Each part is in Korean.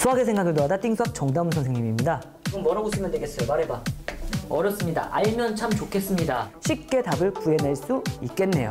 수학의 생각을 더하다 띵수학 정다운 선생님입니다. 그럼 뭐라고 쓰면 되겠어요? 말해봐. 어렵습니다. 알면 참 좋겠습니다. 쉽게 답을 구해낼 수 있겠네요.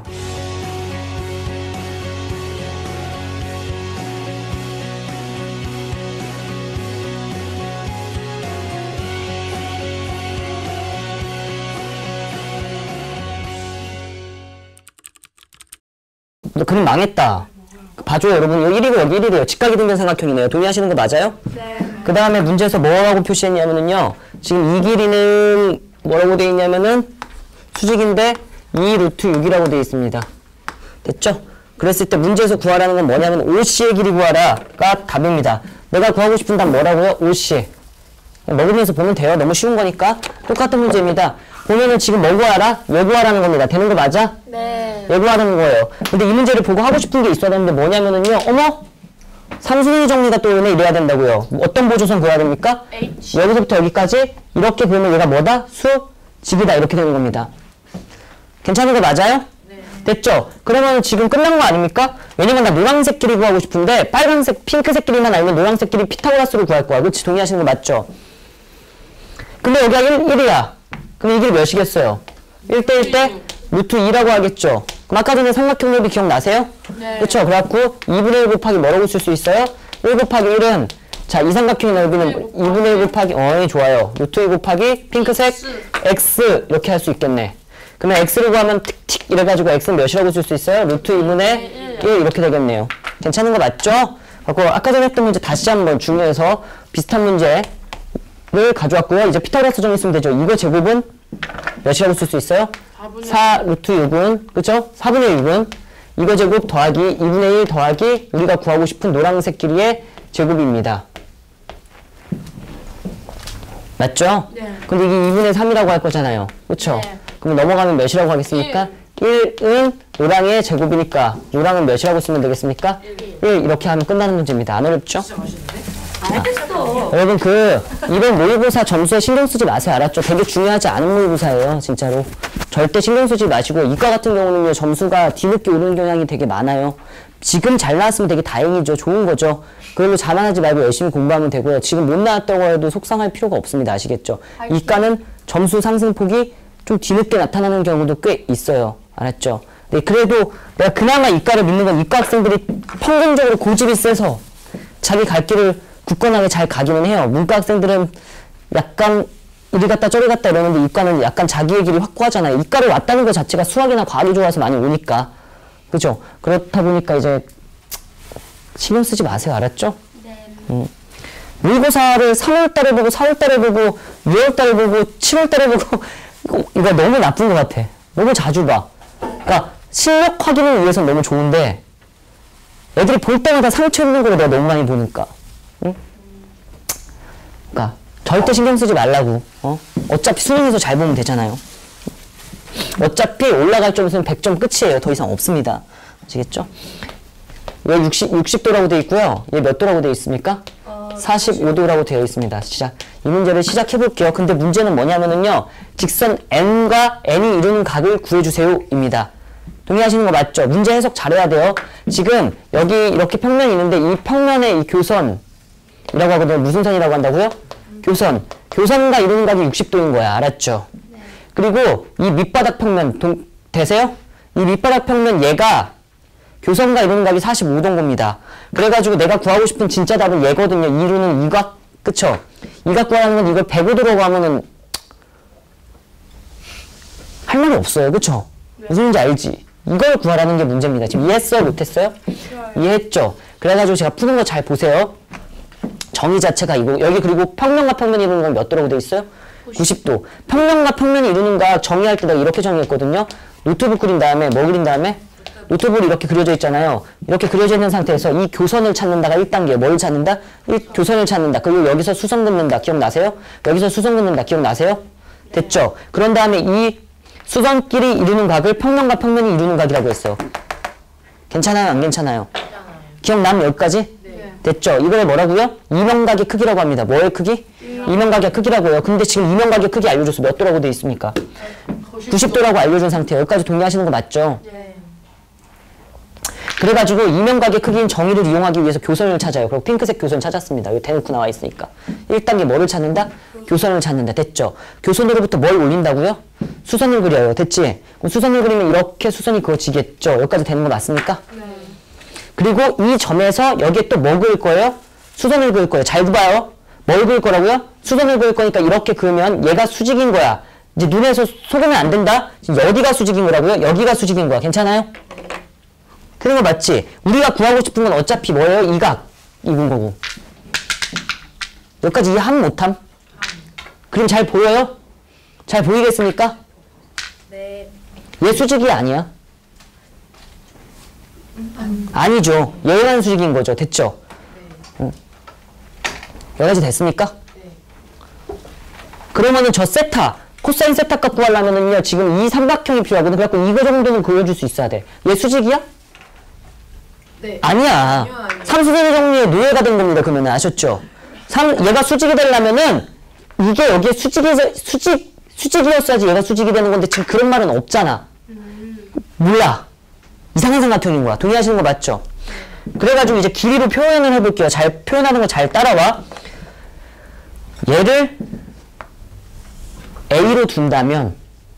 그럼 망했다. 봐줘요 여러분. 여기 1이고 여기 1이래요. 직각이 등변 삼각형이네요. 동의하시는 거 맞아요? 네. 그 다음에 문제에서 뭐라고 표시했냐면요. 지금 이 길이는 뭐라고 되어 있냐면은 수직인데 2 루트 6이라고 되어 있습니다. 됐죠? 그랬을 때 문제에서 구하라는 건 뭐냐면 OC의 길이 구하라가 답입니다. 내가 구하고 싶은 답 뭐라고요? OC. 먹으면서 보면 돼요. 너무 쉬운 거니까. 똑같은 문제입니다. 보면은 지금 뭐 구하라? 왜 구하라는 겁니다. 되는 거 맞아? 네. 왜 구하라는 거예요. 근데 이 문제를 보고 하고 싶은 게 있어야 되는데 뭐냐면은요. 어머! 삼순위 정리가 또 오네 이래야 된다고요. 어떤 보조선 구해야 됩니까? H. 여기서부터 여기까지 이렇게 보면 얘가 뭐다? 수, 직이다 이렇게 되는 겁니다. 괜찮은 거 맞아요? 네. 됐죠? 그러면 지금 끝난 거 아닙니까? 왜냐면 나 노란색 길이 구하고 싶은데 빨간색, 핑크색 길이만 알면 노란색 길이 피타고라스를 구할 거야. 그치? 동의하시는 거 맞죠? 근데 여기가 1이야. 그럼 이 길이 몇이겠어요? 1대1 때 루트 2라고 하겠죠? 그럼 아까 전에 삼각형 넓이 기억나세요? 네. 그쵸? 그래갖고 2분의 1 곱하기 뭐라고 쓸 수 있어요? 1 곱하기 1은 자, 이 삼각형의 넓이는 2분의 1 곱하기 좋아요. 루트 2 곱하기 핑크색 X 이렇게 할 수 있겠네. 그러면 X를 구하면 틱틱 이래가지고 X는 몇이라고 쓸 수 있어요? 루트 2분의 1 이렇게 되겠네요. 괜찮은 거 맞죠? 아까 전에 했던 문제 다시 한번 중요해서 비슷한 문제를 가져왔고요. 이제 피타고라스 정리 쓰면 되죠. 이거 제곱은 몇이라고 쓸 수 있어요? 4 루트 6은 그쵸? 4분의 6은 이거 제곱 더하기 2분의 1 더하기 우리가 구하고 싶은 노란색 길이의 제곱입니다. 맞죠? 네. 근데 이게 2분의 3이라고 할 거잖아요. 그쵸? 네. 그럼 넘어가면 몇이라고 하겠습니까? 1은 노랑의 제곱이니까 노랑은 몇이라고 쓰면 되겠습니까? 1 이렇게 하면 끝나는 문제입니다. 안 어렵죠? 알겠어. 여러분 이번 모의고사 점수에 신경 쓰지 마세요. 알았죠? 되게 중요하지 않은 모의고사예요. 진짜로. 절대 신경 쓰지 마시고 이과 같은 경우는요. 점수가 뒤늦게 오르는 경향이 되게 많아요. 지금 잘 나왔으면 되게 다행이죠. 좋은 거죠. 그걸로 자만하지 말고 열심히 공부하면 되고요. 지금 못 나왔다고 해도 속상할 필요가 없습니다. 아시겠죠? 이과는 점수 상승폭이 좀 뒤늦게 나타나는 경우도 꽤 있어요. 알았죠? 네, 그래도 내가 그나마 이과를 믿는 건 이과 학생들이 평균적으로 고집이 세서 자기 갈 길을 굳건하게 잘 가기는 해요. 문과 학생들은 약간 이리 갔다 저리 갔다 이러는데 이과는 약간 자기의 길이 확고하잖아요. 이과를 왔다는 것 자체가 수학이나 과학이 좋아서 많이 오니까. 그죠? 그렇다 보니까 이제 신경 쓰지 마세요. 알았죠? 네. 모의고사를 3월달에 보고 4월달에 보고 6월달에 보고 7월달에 보고 이거 너무 나쁜 것 같아. 너무 자주 봐. 그러니까 실력 확인을 위해서는 너무 좋은데 애들이 볼 때마다 상처 입는 거를 내가 너무 많이 보니까. 응? 그러니까 절대 신경 쓰지 말라고. 어차피 수능에서 잘 보면 되잖아요. 어차피 올라갈 점수는 100점 끝이에요. 더 이상 없습니다. 아시겠죠? 얘 60도라고 되어 있고요. 얘 몇 도라고 되어 있습니까? 45도라고 되어 있습니다. 이 문제를 시작해 볼게요. 근데 문제는 뭐냐면은요. 직선 n과 n이 이루는 각을 구해주세요 입니다. 동의하시는 거 맞죠? 문제 해석 잘해야 돼요. 지금 여기 이렇게 평면이 있는데 이 평면의 이 교선이라고 하거든요. 무슨 선이라고 한다고요? 교선. 교선과 이루는 각이 60도인 거야. 알았죠? 네. 그리고 이 밑바닥 평면 되세요? 이 밑바닥 평면 얘가 교선과 이루는 각이 45도인 겁니다. 그래가지고 내가 구하고 싶은 진짜 답은 얘거든요. 이루는 이각. 그쵸? 이각 구하는 건 이걸 105도라고 하면은 할 말이 없어요. 그쵸? 네. 무슨 말인지 알지? 이걸 구하라는 게 문제입니다. 지금 이해했어요? 못했어요? 이해했죠? 그래가지고 제가 푸는 거 잘 보세요. 정의 자체가 이거 여기 그리고 평면과 평면이 이루는 건 몇 도라고 돼 있어요? 90도. 평면과 평면이 이루는 각 정의할 때 내가 이렇게 정의했거든요. 노트북 그린 다음에 뭐 그린 다음에? 노트북이 이렇게 그려져 있잖아요. 이렇게 그려져 있는 상태에서 이 교선을 찾는다가 1단계. 뭘 찾는다? 이 교선을 찾는다. 그리고 여기서 수성 긋는다. 기억나세요? 여기서 수성 긋는다. 기억나세요? 됐죠? 그런 다음에 이 수선끼리 이루는 각을 평면과 평면이 이루는 각이라고 했어요. 괜찮아요? 안 괜찮아요? 기억나면 여기까지? 네. 됐죠? 이걸 뭐라고요? 이면각의 크기라고 합니다. 뭐의 크기? 이면각의 크기라고 해요. 근데 지금 이면각의 크기 알려줘서 몇 도라고 돼 있습니까? 90도라고 알려준 상태예요. 여기까지 동의하시는 거 맞죠? 네. 그래가지고 이면각의 크기인 정의를 이용하기 위해서 교선을 찾아요. 그리고 핑크색 교선 찾았습니다. 여기 대놓고 나와 있으니까. 1단계 뭐를 찾는다? 교선을 찾는다. 됐죠? 교선으로부터 뭘 올린다고요? 수선을 그려요. 됐지? 그럼 수선을 그리면 이렇게 수선이 그어지겠죠? 여기까지 되는 거 맞습니까? 네. 그리고 이 점에서 여기에 또 뭐 그을 거예요? 수선을 그을 거예요. 잘 봐요. 뭘 그을 거라고요? 수선을 그을 거니까 이렇게 그으면 얘가 수직인 거야. 이제 눈에서 속으면 안 된다? 어디가 수직인 거라고요? 여기가 수직인 거야. 괜찮아요? 그런 거 맞지? 우리가 구하고 싶은 건 어차피 뭐예요? 이 각. 이군 거고. 여기까지 이함 못함? 그림 잘 보여요? 잘 보이겠습니까? 네. 얘 수직이 아니야. 아니죠. 얘만 수직인 거죠. 됐죠? 여기까지 됐습니까? 그러면은 저 세타, 코사인 세타 값 구하려면은요, 지금 이 삼각형이 필요하거든. 그래갖고 이거 정도는 그려줄 수 있어야 돼. 얘 수직이야? 네. 아니야. 아니요. 삼수세제 정리의 노예가 된 겁니다. 그러면 아셨죠? 얘가 수직이 되려면은 이게 여기에 수직이었어야지 얘가 수직이 되는 건데 지금 그런 말은 없잖아. 몰라. 이상한 삼각형인 거야. 동의하시는 거 맞죠? 그래가지고 이제 길이로 표현을 해볼게요. 잘 표현하는 거 잘 따라와. 얘를 A로 둔다면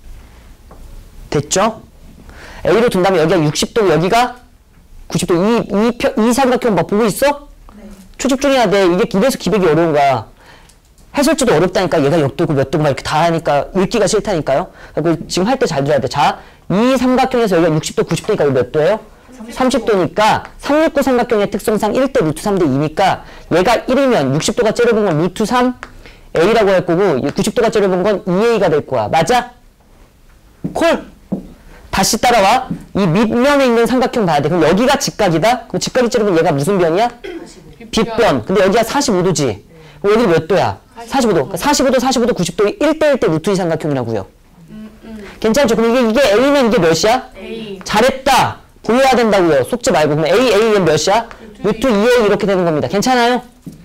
됐죠? A로 둔다면 여기가 60도, 여기가 90도. 이 삼각형 막 보고 있어? 네. 초집중해야 돼. 이게 이래서 기백이 어려운 거야. 해설지도 어렵다니까. 얘가 몇 도고 몇 도고 막 이렇게 다 하니까 읽기가 싫다니까요. 그리고 지금 할 때 잘 들어야 돼. 자, 이 삼각형에서 여기가 60도, 90도니까 여기 몇 도예요? 30도니까 369 삼각형의 특성상 1대 루트 3대 2니까 얘가 1이면 60도가 째려본 건 루트 3 A라고 할 거고 90도가 째려본 건 2A가 될 거야. 맞아? 콜! 다시 따라와. 이 밑면에 있는 삼각형 봐야 돼. 그럼 여기가 직각이다? 그럼 직각이 째려본 얘가 무슨 변이야? 빗변. 근데 여기가 45도지? 그럼 여기 몇 도야? 45도. 45도, 45도, 90도 1대1대 루트 2 삼각형이라고요. 괜찮죠? 그럼 이게 A면 이게 몇이야? A. 잘했다. 보여야 된다고요. 속지 말고. 그럼 A는 몇이야? 루트 2A 이렇게 되는 겁니다. 괜찮아요?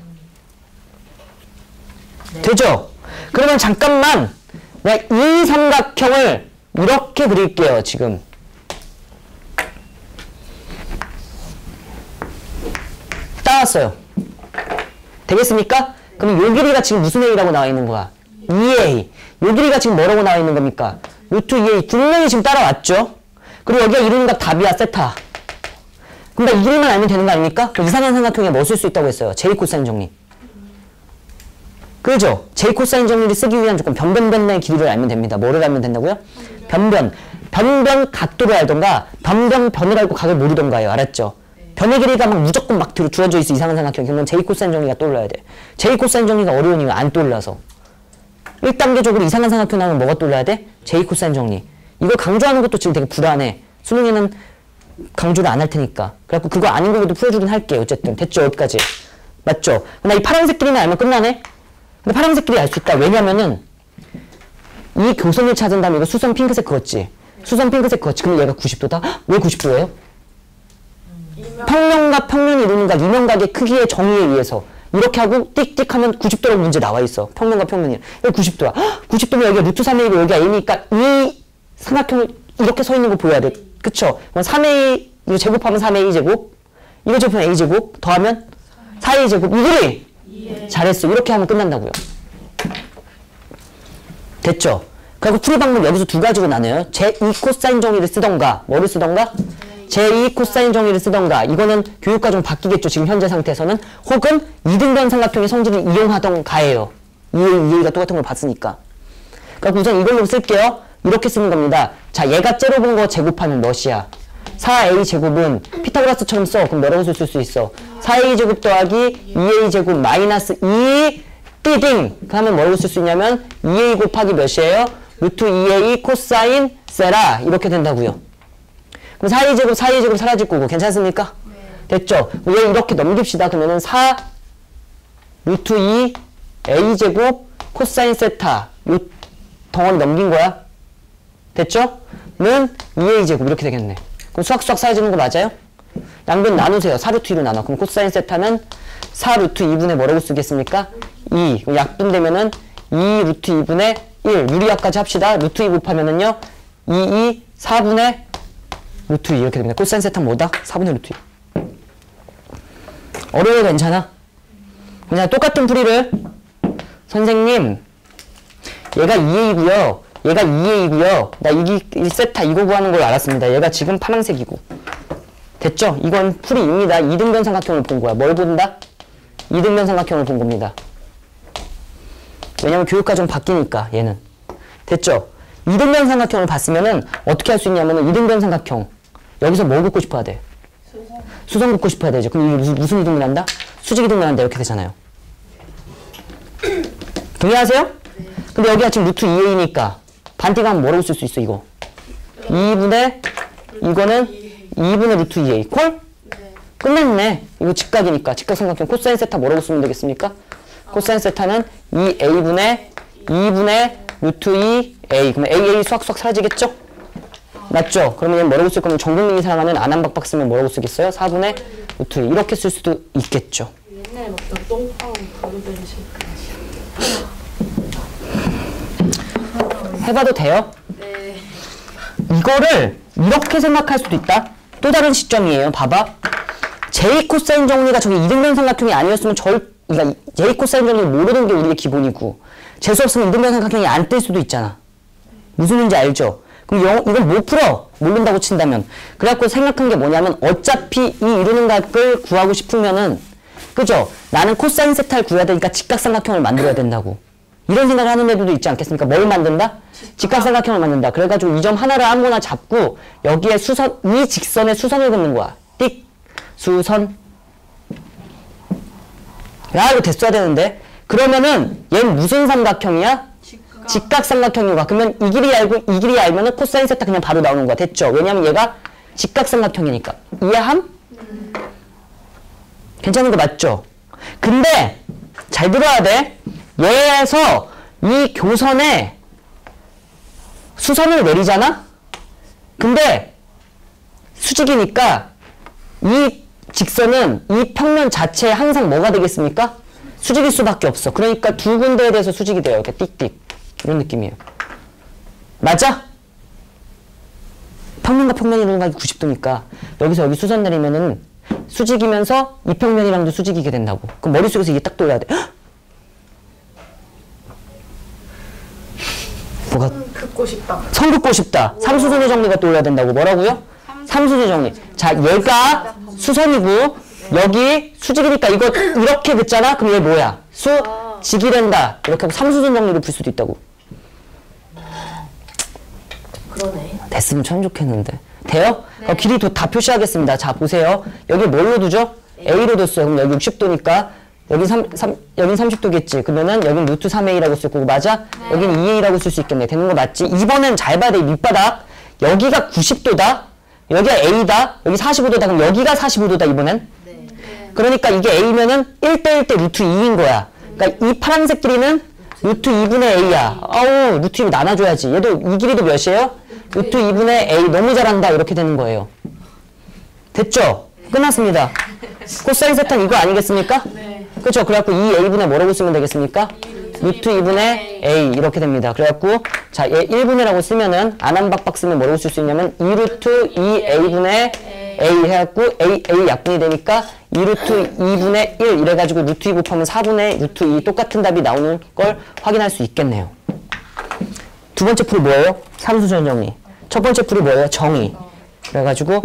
되죠? 그러면 잠깐만 내가 이 삼각형을 이렇게 그릴게요. 지금 따왔어요. 되겠습니까? 그럼 요 길이가 지금 무슨 A라고 나와 있는 거야? 2A. 요 길이가 지금 뭐라고 나와 있는 겁니까? 루트 2A. 분명히 지금 따라왔죠? 그리고 여기가 이루는 값 답이야. 세타. 그럼 나 이 길이만 알면 되는 거 아닙니까? 그럼 이상한 삼각형에 뭐 쓸 수 있다고 했어요? 제이 코사인 정리. 그죠? 제이 코사인 정리를 쓰기 위한 조건 변변변의 길이를 알면 됩니다. 뭐를 알면 된다고요? 변변. 변변 각도를 알던가 변변변을 알고 각을 모르던가요. 알았죠? 변의 길이가 막 무조건 막 뒤로 주어져 있어. 이상한 삼각형. 그러면 제이 코사인 정리가 떠올라야 돼. 제이 코사인 정리가 어려운 이유가 안 떠올라서. 1단계적으로 이상한 삼각형 나오면 뭐가 떠올라야 돼? 제이 코사인 정리. 이걸 강조하는 것도 지금 되게 불안해. 수능에는 강조를 안 할 테니까. 그래갖고 그거 아닌 거라도 풀어주긴 할게. 어쨌든 됐죠? 여기까지. 맞죠? 나 이 파란색 길이만 알면 끝나네? 근데 파란색 길이 알 수 있다. 왜냐면은 이 교선을 찾은 다음에 이거 수선 핑크색 그었지? 수선 핑크색 그었지? 그럼 얘가 90도다? 왜 90도예요? 평면과 평면이 이루는 각, 이면각의 크기의 정의에 의해서 이렇게 하고 띡띡 하면 90도라고 문제 나와 있어. 평면과 평면이. 여기 90도야. 90도면 여기가 루트 3A고 여기가 A니까 이 삼각형을 이렇게 서 있는 거 보여야 돼. 그쵸? 그럼 3A, 이거 제곱하면 3A 제곱, 이거 제곱하면 A 제곱, 더하면 4A 제곱. 이 길이! 잘했어. 이렇게 하면 끝난다고요. 됐죠? 그리고 풀이 방법 여기서 두 가지로 나눠요. 제2 코사인 정의를 쓰던가, 뭐를 쓰던가? 제2 코사인 정의를 쓰던가. 이거는 교육과정 바뀌겠죠. 지금 현재 상태에서는. 혹은 이등변 삼각형의 성질을 이용하던가예요. 2A가 똑같은 걸 봤으니까. 그러니까 우선 이걸로 쓸게요. 이렇게 쓰는 겁니다. 자, 얘가 째려본 거 제곱하면 몇이야? 4A 제곱은 피타고라스처럼 써. 그럼 뭐라고 쓸 수 있어? 4A 제곱 더하기 2A 제곱 마이너스 2 띠딩. 그러면 뭐라고 쓸 수 있냐면 2A 곱하기 몇이에요? 루트 2A 코사인 세라. 이렇게 된다고요. 그럼 4A 제곱, 4A 제곱 사라질 거고. 괜찮습니까? 됐죠? 얘 이렇게 넘깁시다. 그러면은 4 루트 2 A 제곱 코사인 세타. 요 덩어리 넘긴 거야. 됐죠? 는 2A 제곱 이렇게 되겠네. 그럼 수학수학 사라지는 거 맞아요? 양변 나누세요. 4루트 2로 나눠. 그럼 코사인 세타는 4루트 2분의 뭐라고 쓰겠습니까? 2. 그럼 약분되면은 2루트 2분의 1. 유리학까지 합시다. 루트 2 곱하면은요. 4분의 루트 2 이렇게 됩니다. 코사인 세타는 뭐다? 4분의 루트 2. 어려워 괜찮아? 그냥 똑같은 풀이를 선생님 얘가 2a이고요. 얘가 2a이고요. 나 이기 1세타 이거 구하는 걸 알았습니다. 얘가 지금 파란색이고. 됐죠? 이건 풀이 2입니다. 2등변 삼각형을 본 거야. 뭘 본다? 2등변 삼각형을 본 겁니다. 왜냐면 교육과정 바뀌니까 얘는. 됐죠? 2등변 삼각형을 봤으면은 어떻게 할 수 있냐면은 2등변 삼각형 여기서 뭐 긋고 싶어야 돼? 수선 긋고 싶어야 되죠. 그럼 이게 무슨 이등변 한다? 수직 이등변 한다 이렇게 되잖아요. 동의하세요? 네. 근데 여기가 지금 루트 2a니까 반대가 하면 뭐라고 쓸 수 있어 이거? 2분의 이거는 2분의 루트 2a 콜? 네. 끝냈네. 이거 직각이니까 직각삼각형 코사인 세타 뭐라고 쓰면 되겠습니까? 코사인 세타는 2a분의 루트 2a 그러면 aa 수학수학 사라지겠죠? 맞죠? 그러면 얘는 뭐라고 쓸 거면 전국민이 사랑하는 안함박박 쓰면 뭐라고 쓰겠어요? 4분의 루트 2 이렇게 쓸 수도 있겠죠. 옛날에 먹던 똥파운 가루들이 해봐도 돼요? 네. 이거를 이렇게 생각할 수도 있다. 또 다른 시점이에요. 봐봐. j 코사인 정리가 저게 이등변 삼각형이 아니었으면 그러니까 j 코사인 정리를 모르는 게 우리의 기본이고 재수 없으면 이등변 삼각형이 안 뜰 수도 있잖아. 무슨 말인지 알죠? 그럼 이건 못 풀어. 모른다고 친다면. 그래갖고 생각한 게 뭐냐면 어차피 이 이루는 각을 구하고 싶으면은 그죠? 나는 코사인 세타를 구해야 되니까 직각삼각형을 만들어야 된다고. 이런 생각을 하는 애들도 있지 않겠습니까? 뭘 만든다? 직각삼각형을 만든다. 그래가지고 이 점 하나를 아무거나 잡고 여기에 수선, 이 직선에 수선을 긋는 거야. 띡, 수선. 야, 이거 됐어야 되는데. 그러면은 얘는 무슨 삼각형이야? 직각삼각형이야. 그러면 이 길이 알고 이 길이 알면은 코사인 세타 그냥 바로 나오는 거야. 됐죠? 왜냐면 얘가 직각삼각형이니까. 이해함? 괜찮은 거 맞죠? 근데 잘 들어야 돼. 얘에서 이 교선에 수선을 내리잖아? 근데 수직이니까 이 직선은 이 평면 자체에 항상 뭐가 되겠습니까? 수직일 수밖에 없어. 그러니까 두 군데에 대해서 수직이 돼요. 이렇게 띡띡. 이런 느낌이에요. 맞아? 평면과 평면 이루는 각이 90도니까 여기서 여기 수선 내리면은 수직이면서 이 평면이랑도 수직이게 된다고. 그럼 머릿속에서 이게 딱 돌려야 돼. 헉! 뭐가? 긋고 싶다. 선 긋고 싶다. 삼수선의 정리가 떠올라야 된다고. 뭐라고요? 삼수선의 정리. 자, 얘가 수선이고 여기 수직이니까 이거 이렇게 긋잖아? 그럼 얘 뭐야? 수직이 된다. 이렇게 하고 삼수선 정리를 풀 수도 있다고. 그러네. 됐으면 참 좋겠는데. 돼요? 네. 그럼 길이 다 표시하겠습니다. 자, 보세요. 여기 뭘로 두죠? A로 뒀어요. 그럼 여기 60도니까 여긴 30도겠지. 그러면은 여긴 루트 3a라고 쓸 거고, 맞아? 네. 여긴 2a라고 쓸 수 있겠네. 되는 거 맞지? 이번엔 잘 봐야 돼. 밑바닥. 여기가 90도다. 여기가 a다. 여기 45도다. 그럼 여기가 45도다, 이번엔. 네. 그러니까 이게 a면은 1대1대 루트 2인 거야. 그러니까 이 파란색 길이는 루트 2분의 a야. 아우, 루트 2로 나눠줘야지. 얘도 이 길이도 몇이에요? 루트 2분의 a. 너무 잘한다. 이렇게 되는 거예요. 됐죠? 끝났습니다. 코사인 세탄 이거 아니겠습니까? 네. 그렇죠? 그래갖고 2a분의 뭐라고 쓰면 되겠습니까? 루트 2분의 a 이렇게 됩니다. 그래갖고 자, 얘 1분의라고 쓰면은 안함박박 쓰면 뭐라고 쓸 수 있냐면 2루트 2a분의 a 해갖고 a 약분이 되니까 2루트 2분의 1 이래가지고 루트 2 곱하면 4분의 루트 2 똑같은 답이 나오는 걸 확인할 수 있겠네요. 두 번째 풀이 뭐예요? 삼수선 정리. 첫 번째 풀이 뭐예요? 정의. 그래가지고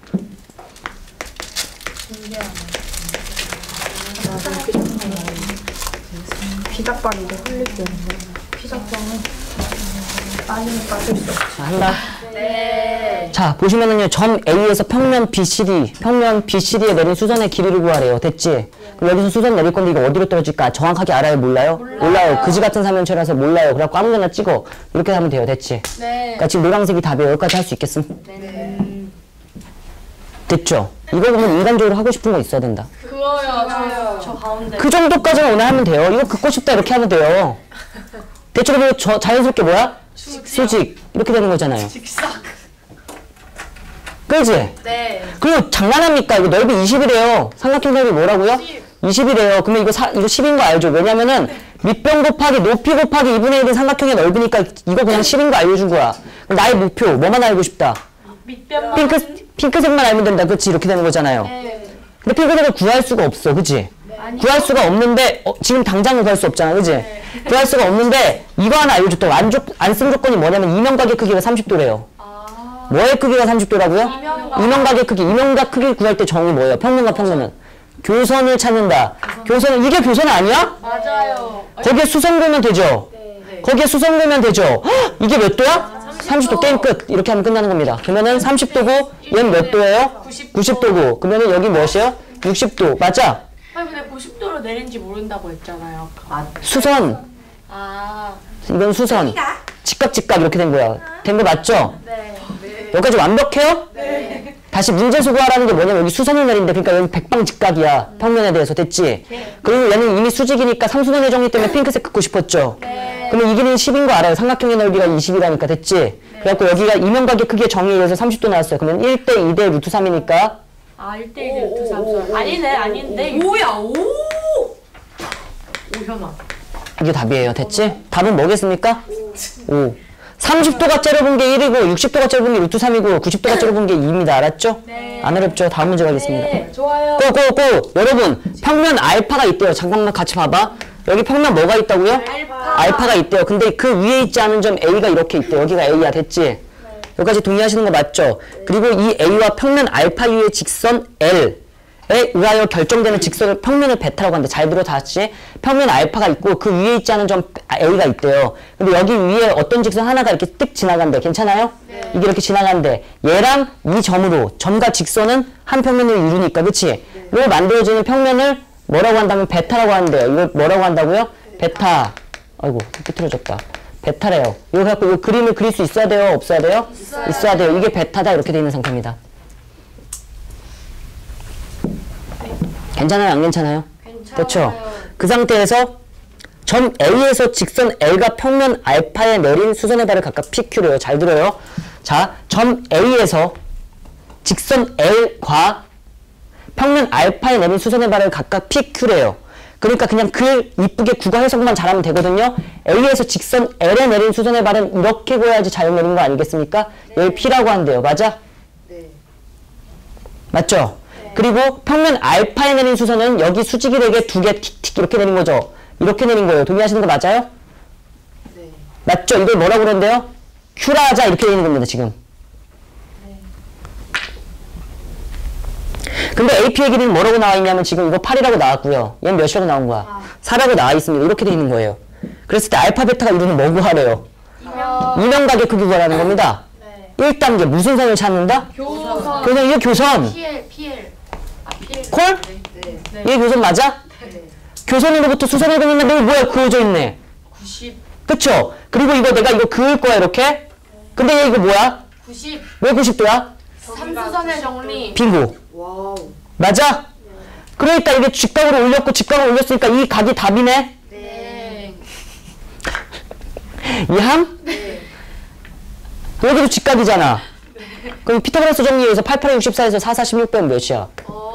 피자빵인데 흘릴 때 피자빵은 빠지면 빠질 수 없어. 자, 한다. 네. 자, 보시면은요, 점 A에서 평면 BCD에 내린 수선의 길이를 구하래요. 됐지? 그럼 여기서 수선 내릴 건데 이거 어디로 떨어질까? 정확하게 알아요? 몰라요? 몰라요. 그지 같은 사면체라서 몰라요. 그래갖고 아무데나 찍어. 이렇게 하면 돼요. 됐지? 네. 그러니까 지금 노란색이 답이에요. 여기까지 할 수 있겠음? 네. 됐죠? 이거 보면 인간적으로 하고 싶은 거 있어야 된다. 그거요. 저 가운데. 그 정도까지만 오늘 하면 돼요. 이거 긋고 싶다 이렇게 하면 돼요. 대충 그리고 자연스럽게 뭐야? 수직. 이렇게 되는 거잖아요. 직삭. 그지? 네. 그리고 장난합니까? 이거 넓이 20이래요. 삼각형 넓이 뭐라고요? 20이래요. 그러면 이거 10인 거 알죠? 왜냐면은 밑변 곱하기 높이 곱하기 2분의 1은 삼각형의 넓이니까 이거 그냥 10인 거 알려준 거야. 그럼 나의 목표 뭐만 알고 싶다? 밑변만. 핑크색만 알면 된다. 그치? 이렇게 되는 거잖아요. 네. 근데 핑크색을 구할 수가 없어. 그치? 구할 수가 없는데 지금 당장은 구할 수 없잖아. 그치? 구할 수가 없는데 이거 하나 알려줬다. 안 쓴 조건이 뭐냐면 이면각의 크기가 30도래요. 뭐의 크기가 30도라고요? 이면각의 크기. 이면각 크기 구할 때 정의 뭐예요? 평면과 평면은. 교선을 찾는다. 교선은 이게 교선 아니야? 맞아요. 거기에 수선 그으면 되죠? 거기에 수선 그으면 되죠? 헉, 이게 몇 도야? 30도 게임 끝. 이렇게 하면 끝나는 겁니다. 그러면은 30도고 얘는 몇 도예요? 90도고. 그러면은 여기 몇이에요? 60도. 맞아? 아니 근데 90도로 내린지 모른다고 했잖아요. 아까. 수선. 아. 이건 수선. 직각 이렇게 된 거야. 된 거 맞죠? 네. 여기까지 완벽해요? 네. 다시 문제 수고하라는 게 뭐냐면 여기 수선을 내린대. 그러니까 여기 백방직각이야. 평면에 대해서 됐지? 그리고 얘는 이미 수직이니까 상수선의 정리 때문에 핑크색 긋고 싶었죠? 그러면 이 길이는 10인 거 알아요. 삼각형의 넓이가 20이라니까 됐지? 그래갖고 여기가 이면각의 크기의 정의에 의해서 30도 나왔어요. 그러면 1대 2대 루트 3이니까 아 1대1 루트 3. 아니네 아닌데. 오야 오. 오현아. 이게 답이에요. 됐지? 답은 뭐겠습니까? 5. 30도가 째려본 게 1이고 60도가 째려본 게 루트 3이고 90도가 째려본 게 2입니다. 알았죠? 네. 안 어렵죠? 다음 문제 가겠습니다. 네. 좋아요. 고! 여러분 평면 알파가 있대요. 잠깐만 같이 봐봐. 여기 평면 뭐가 있다고요? 알파가 있대요. 근데 그 위에 있지 않은 점 A가 이렇게 있대요. 여기가 A야. 됐지? 여기까지 동의하시는 거 맞죠? 그리고 이 A와 평면 알파 위의 직선 L에 의하여 결정되는 직선을 평면을 베타라고 한다. 잘 들어 다시. 평면 알파가 있고 그 위에 있지 않은 점 A가 있대요. 근데 여기 위에 어떤 직선 하나가 이렇게 뜩 지나간대. 괜찮아요? 이게 이렇게 지나간대. 얘랑 이 점으로 점과 직선은 한 평면을 이루니까 그치? 이걸 만들어지는 평면을 뭐라고 한다면 베타라고 하는데요. 이걸 뭐라고 한다고요? 베타. 아이고 삐뚤어졌다. 베타래요. 이거 갖고 이 그림을 그릴 수 있어야 돼요? 없어야 돼요? 있어야 돼요. 이게 베타다 이렇게 되어 있는 상태입니다. 괜찮아요? 안 괜찮아요? 그렇죠? 그 상태에서 점 A에서 직선 L과 평면 알파에 내린 수선의 발을 각각 PQ래요. 잘 들어요. 자, 점 A에서 직선 L과 평면 알파에 내린 수선의 발을 각각 PQ래요. 그러니까 그냥 글 이쁘게 국어 해석만 잘하면 되거든요. A에서 직선 L에 내린 수선의 발은 이렇게 그어야지 잘 내린 거 아니겠습니까? 얘를 P라고 한대요. 맞아? 네. 맞죠? 그리고 평면 알파에 내린 수선은 여기 수직이 되게 두 개 틱틱 이렇게 내린 거죠. 이렇게 내린 거예요. 동의하시는 거 맞아요? 네. 맞죠? 이걸 뭐라고 그러는데요? Q라 하자 이렇게 되는 겁니다. 지금. 네. 근데 AP의 길이는 뭐라고 나와 있냐면 지금 이거 8이라고 나왔고요. 얘는 몇이라고 나온 거야? 4라고 나와 있습니다. 이렇게 돼 있는 거예요. 그랬을 때 알파 베타가 이루는 뭐 구하래요? 이면각의 크기 구하라는 겁니다. 1단계 무슨 선을 찾는다? 교선. 이게 교선. PL. 콜? 이게 교선 맞아? 교선으로부터 수선을 그리는데 뭐야? 그어져 있네. 90. 그쵸? 그리고 이거 내가 이거 그을 거야 이렇게. 근데 얘 이거 뭐야? 90. 왜 90도야? 삼수선의 정리. 빙고. 와우. 맞아? 그러니까 이게 직각으로 올렸고 직각으로 올렸으니까 이 각이 답이네? 네. 이함? 네. 여기도 직각이잖아. 그럼 피타고라스 정리에서 8, 8에 64에서 4, 46 빼면 몇이야?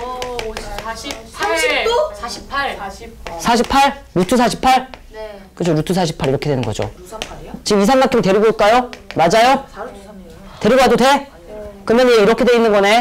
30도? 48. 48? 루트 48? 네. 그죠? 루트 48 이렇게 되는 거죠. 루사팔이야? 지금 이 삼각형 데리고 올까요? 맞아요? 4루트3이에요. 데리고 와도 돼? 그러면 얘 이렇게 돼 있는 거네.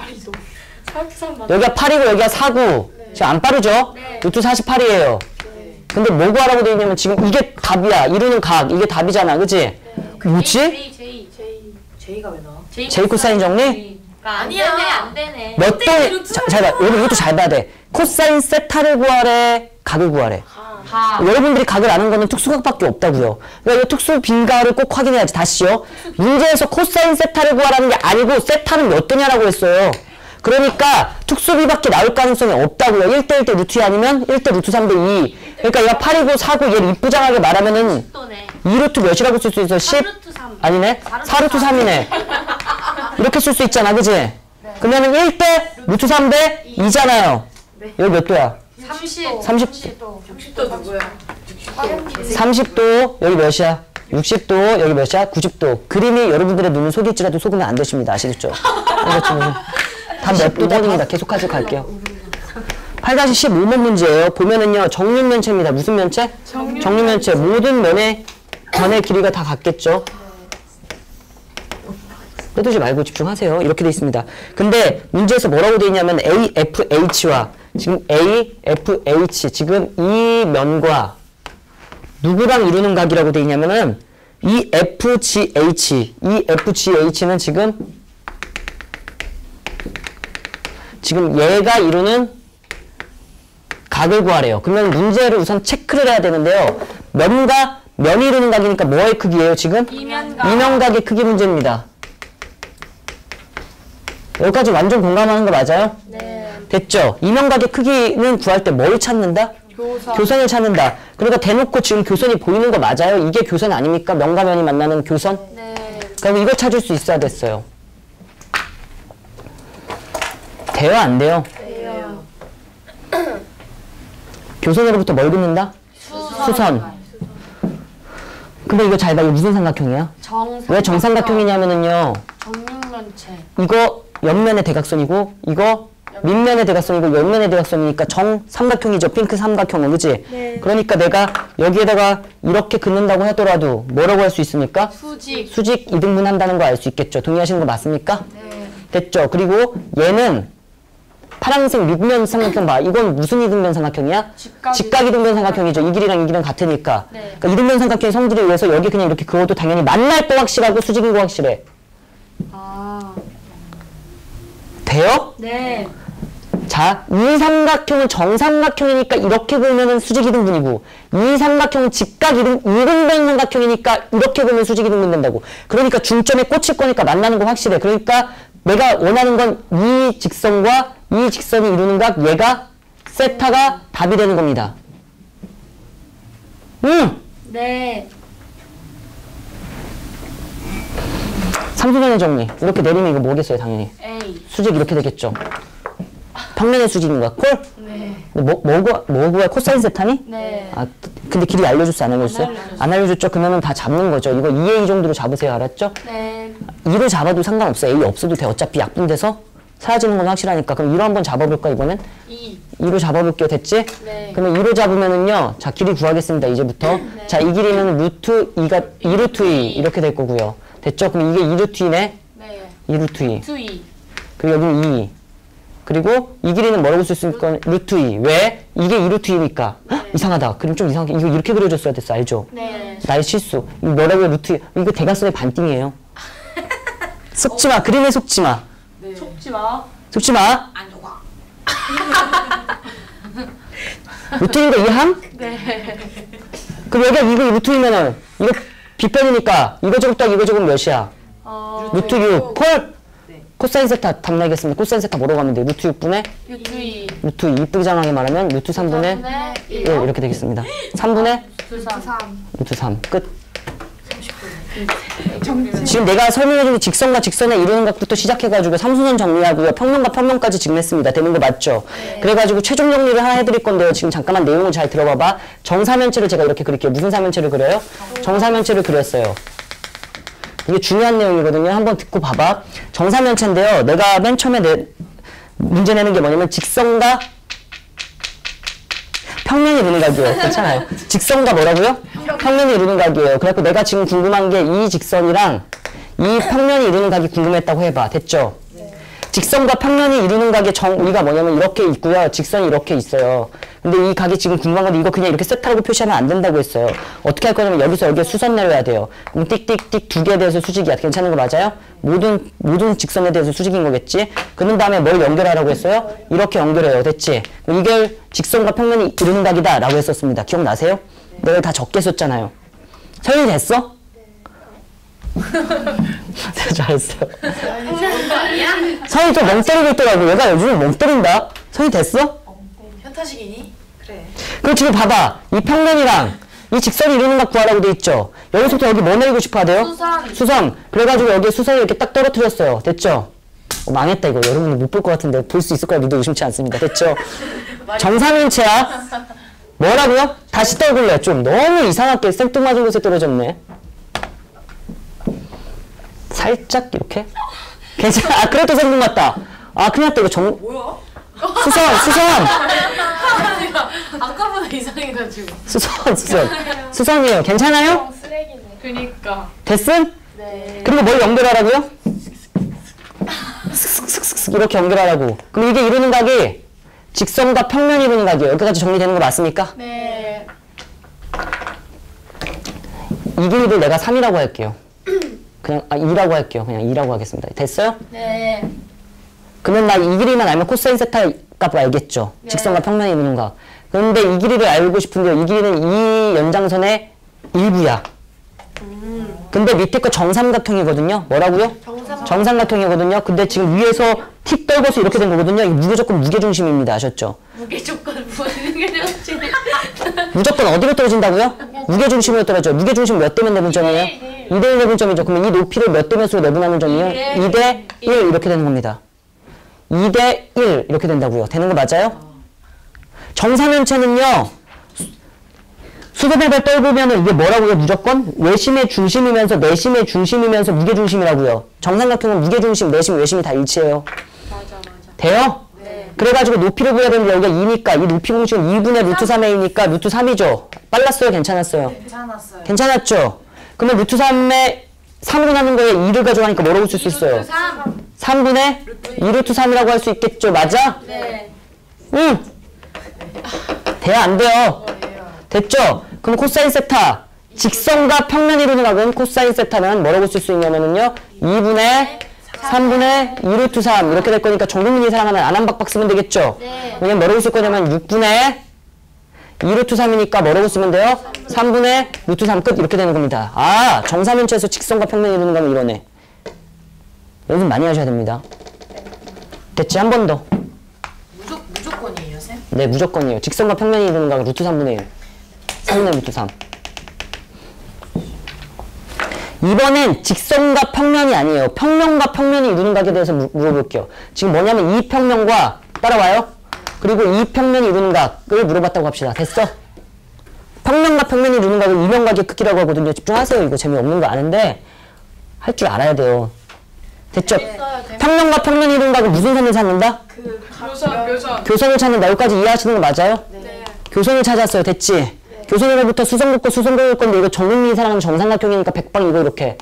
여기가 8이고 여기가 4고 지금 안 빠르죠? 루트 48이에요. 근데 뭐 구하라고 돼 있냐면 지금 이게 답이야. 이루는 각 이게 답이잖아. 그치? 뭐지? J가 왜 나와? 제이 코사인 정리? 아니야. 안 되네. 몇 도? 잘 봐. 여러분 이것도 잘 봐야 돼. 코사인 세타를 구하래? 각을 구하래? 여러분들이 각을 아는 거는 특수각밖에 없다고요. 그러니까 이 특수 빈각을 꼭 확인해야지. 다시요. 문제에서 코사인 세타를 구하라는 게 아니고 세타는 몇 도냐라고 했어요. 그러니까 특수비밖에 나올 가능성이 없다고요. 1대 1대 루트 2 아니면 1대 루트 3대 2. 그러니까 얘가 8이고 4고 얘를 이쁘장하게 말하면은 2루트 몇이라고 쓸 수 있어? 10? 4루트 3. 아니네? 4루트 3이네. 이렇게 쓸 수 있잖아. 그지? 그러면은 1대 루트 3대 2잖아요. 여기 몇 도야? 30. 60도 누구야? 30도 여기 몇이야? 60도 여기 몇이야? 90도. 그림이 여러분들의 눈을 속일지라도 속으면 안 되십니다. 아시겠죠? 답몇 도전입니다. 계속하지 갈게요. 8-15번 문제예요. 보면은요. 정육면체입니다. 무슨 면체? 정육면체. 모든 면의 변의 길이가 다 같겠죠? 떠들지 말고 집중하세요. 이렇게 돼 있습니다. 근데 문제에서 뭐라고 돼 있냐면 AFH와 지금 AFH 지금 이 면과 누구랑 이루는 각이라고 돼 있냐면은 이 FGH는 지금 얘가 이루는 각을 구하래요. 그러면 문제를 우선 체크를 해야 되는데요. 면과 면이 이루는 각이니까 뭐의 크기예요, 지금? 이면각의 크기 문제입니다. 여기까지 완전 공감하는 거 맞아요? 네. 됐죠? 이면각의 크기는 구할 때 뭘 찾는다? 교선을 찾는다. 그러니까 대놓고 지금 교선이 보이는 거 맞아요? 이게 교선 아닙니까? 면과 면이 만나는 교선? 네. 그럼 이걸 찾을 수 있어야 됐어요. 돼요, 안 돼요? 돼요. 교선으로부터 뭘 긋는다? 수선. 근데 이거 잘 봐. 이거 무슨 삼각형이야? 왜 정삼각형이냐면은요. 정육면체. 이거 옆면의 대각선이고 이거 밑면의 대각선이고 옆면의 대각선이니까 정삼각형이죠. 핑크 삼각형은. 그치? 네. 그러니까 내가 여기에다가 이렇게 긋는다고 하더라도 뭐라고 할 수 있습니까? 수직 2등분 한다는 거 알 수 있겠죠. 동의하시는 거 맞습니까? 네. 됐죠. 그리고 얘는 파란색 밑면 삼각형 봐. 이건 무슨 이등변 삼각형이야? 직각 이등변 삼각형이죠. 이 길이랑 이 길이랑 같으니까. 네. 그러니까 이등변 삼각형의 성질에 의해서 여기 그냥 이렇게 그어도 당연히 만날 거 확실하고 수직인 거 확실해. 아. 돼요? 네. 자, 이 삼각형은 정삼각형이니까 이렇게 보면은 수직 이등분이고 이 삼각형은 직각 이등변 삼각형이니까 이렇게 보면 수직 이등분 된다고. 그러니까 중점에 꽂힐 거니까 만나는 거 확실해. 그러니까 내가 원하는 건 이 직선과 이 직선이 이루는 각 얘가 세타가 답이 되는 겁니다. 네. 삼수변의 정리. 이렇게 내리면 이거 뭐겠어요, 당연히. A. 수직 이렇게 되겠죠. 평면의 수직인 거야. 콜? 네. 뭐 구해? 코사인 세타니? 네. 아, 근데 길이 알려줬어, 안 알려줬어요? 안 알려줬죠? 그러면 다 잡는 거죠. 이거 2A 정도로 잡으세요, 알았죠? 네. 2로 잡아도 상관없어. A 없어도 돼. 어차피 약분돼서 사라지는 건 확실하니까. 그럼 2로 한번 잡아볼까, 이번엔? 2로 잡아볼게요. 됐지? 네. 그러면 2로 잡으면은요. 자, 길이 구하겠습니다, 이제부터. 네. 자, 이 길이는 루트 2루트 2 이렇게 될 거고요. 됐죠? 그럼 이게 2루트 2네? 네. 2루트 2. 2E. 그리고 여기는 2. 그리고 이 길이는 뭐라고 쓸 수 있건 루트 2. 왜? 이게 2루트 2니까. 이상하다. 그럼 좀 이상하게. 이거 이렇게 그려줬어야 됐어. 알죠? 네. 나의 실수. 이거 뭐라고 해? 루트 2. 이거 대각선의 반띵이에요. 속지 마. 그림에 속지 마. 속지 마. 속지 마. 안 좋아. 루트 2가 이함? 네. 그럼 여기가 이거 루트 2면은 이거 빗변이니까 이거 제곱 더하기 이거 제곱 몇이야? 루트 6. 콜? 코사인 세타 답 나겠습니다. 코사인 세타 뭐라고 하면 돼? 루트 6분의 6E. 루트 2. 이쁘장하게 말하면 루트 3분의 1 이렇게 되겠습니다. 3분의 3. 루트 3. 끝. 지금 내가 설명해준 직선과 직선의 이루는 각부터 시작해가지고 삼수선 정리하고요. 평면과 평면까지 지금 했습니다. 되는 거 맞죠? 그래가지고 최종 정리를 하나 해드릴 건데요. 지금 잠깐만 내용을 잘 들어봐봐. 정사면체를 제가 이렇게 그릴게요. 무슨 사면체를 그려요? 정사면체를 그렸어요. 이게 중요한 내용이거든요. 한번 듣고 봐봐. 정사면체인데요. 내가 맨 처음에 문제 내는 게 뭐냐면 직선과 평면이 이루는 각이에요. 괜찮아요. 직선과 뭐라고요? 평면이 이루는 각이에요. 그래갖고 내가 지금 궁금한 게 이 직선이랑 이 평면이 이루는 각이 궁금했다고 해봐. 됐죠? 직선과 평면이 이루는 각의 우리가 뭐냐면 이렇게 있고요. 직선이 이렇게 있어요. 근데 이 각이 지금 궁금한 건데 이거 그냥 이렇게 세타라고 표시하면 안 된다고 했어요. 어떻게 할 거냐면 여기서 여기에 수선 내려야 돼요. 그럼 띡띡띡 두 개에 대해서 수직이야. 괜찮은 거 맞아요? 모든 직선에 대해서 수직인 거겠지? 그런 다음에 뭘 연결하라고 했어요? 이렇게 연결해요. 됐지? 이게 직선과 평면이 이루는 각이다 라고 했었습니다. 기억나세요? 내가 다 적게 썼잖아요. 설명이 됐어? 잘했어요. 선이 또 멍 때리고 있더라고. 얘가 요즘에 멍 때린다. 선이 됐어? 현타식이니? 그래. 그럼 지금 봐봐. 이 평면이랑 이 직선이 이루는 각 구하라고 돼 있죠. 여기서부터 여기 뭐 내리고 싶어 하대요? 수선. 그래가지고 여기에 수선을 이렇게 딱 떨어뜨렸어요. 됐죠? 망했다 이거. 여러분들 못 볼 것 같은데 볼 수 있을 거라 믿어 의심치 않습니다. 됐죠? 정사면체야. 뭐라고요? 다시 떠올래. 좀 너무 이상하게 생뚱맞은 곳에 떨어졌네. 살짝 이렇게? 괜찮아. 아, 그래도 생뚱맞다. 아, 큰일 났다. 이거 뭐야? 수선! 아까보다 이상해가지고. 수선이에요. 괜찮아요? 그니까. 됐음? 네. 그리고 뭘 연결하라고요? 이렇게 연결하라고. 그럼 이게 이루는 각이 직선과 평면이 이루는 각이에요. 여기까지 정리되는 거 맞습니까? 네. 이 길이를 내가 3이라고 할게요. 그냥 2라고 할게요. 그냥 2라고 하겠습니다. 됐어요? 네. 그러면 나 이 길이만 알면 코사인 세타 값 알겠죠? 네. 직선과 평면이 이루는 각. 그런데 이 길이를 알고 싶은데요. 이 길이는 이 연장선의 일부야. 근데 밑에 거 정삼각형이거든요. 뭐라고요? 정삼각형이거든요. 근데 지금 위에서 틱 떨궈서 이렇게 된 거거든요. 이게 무조건 무게중심입니다. 아셨죠? 무게조건 무게중심. 무조건 어디로 떨어진다고요? 무게중심으로 떨어져요. 무게중심 몇 대면 내분점이에요? 2대1 내분점이죠. 그러면 이 높이를 몇 대 몇으로 내분하는 점이에요? 2대 1 이렇게 되는 겁니다. 2대 1 이렇게 된다고요. 되는 거 맞아요? 정사면체는요. 수소배발 떨구면은 이게 뭐라고요? 무조건 외심의 중심이면서 내심의 중심이면서 무게중심이라고요. 정삼각형은 무게중심, 내심, 외심이 다 일치해요. 맞아. 돼요? 네. 그래가지고 높이를 구해야 되는데 여기가 2니까 이 높이 공식은 2분의 루트 3의 2니까 루트 3이죠. 빨랐어요? 괜찮았어요? 괜찮았어요. 괜찮았죠? 그러면 루트 3의 3으로 나눈 거에 2를 가져가니까 뭐라고 쓸 수 있어요? 3분의 2루트 3이라고 할 수 있겠죠? 맞아? 네. 응! 돼야 안 돼요? 됐죠? 그럼 코사인 세타 직선과 평면이 이루는 각은 코사인 세타는 뭐라고 쓸 수 있냐면은요 2분의 3분의 2루트 3 이렇게 될 거니까 정동민이 사랑하는 안함박박 쓰면 되겠죠? 네. 왜냐면 뭐라고 쓸 거냐면 6분의 2루트 3이니까 뭐라고 쓰면 돼요? 3분의 루트 3 끝 이렇게 되는 겁니다. 아 정사면체에서 직선과 평면이 이루는 거면 이러네. 연습 많이 하셔야 됩니다. 됐지? 한 번 더. 무조건이에요, 쌤? 네 무조건이에요. 직선과 평면이 이루는 각은 루트 3분의 1 3분의 루트 3 이번엔 직선과 평면이 아니에요. 평면과 평면이 이루는 각에 대해서 물어볼게요. 지금 뭐냐면 이 평면과 따라와요. 그리고 이 평면이 이루는 각을 물어봤다고 합시다. 됐어? 평면과 평면이 이루는 각을 이면각의 크기라고 하거든요. 집중하세요. 이거 재미없는 거 아는데 할 줄 알아야 돼요. 됐죠? 평면과 평면이 이루는 각은 무슨 선을 찾는다? 교선. 교선을 찾는다. 여기까지 이해하시는 거 맞아요? 네. 교선을 찾았어요. 됐지? 교선으로부터 수성긋고 수성긋을 건데 이거 정동민이 사랑하는 정삼각형이니까 백방 이거 이렇게.